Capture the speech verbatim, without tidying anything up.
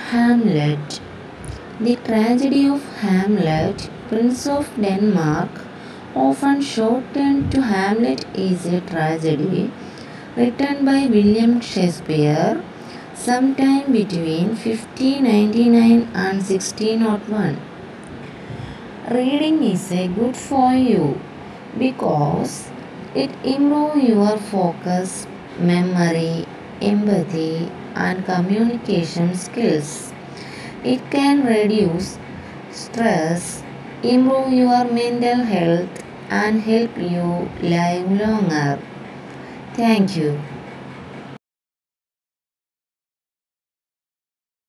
Hamlet. The tragedy of Hamlet, Prince of Denmark, often shortened to Hamlet, is a tragedy written by William Shakespeare sometime between fifteen ninety-nine and sixteen oh one. Reading is a good for you because it improves your focus, memory, empathy, and communication skills. It can reduce stress, improve your mental health, and help you live longer. Thank you.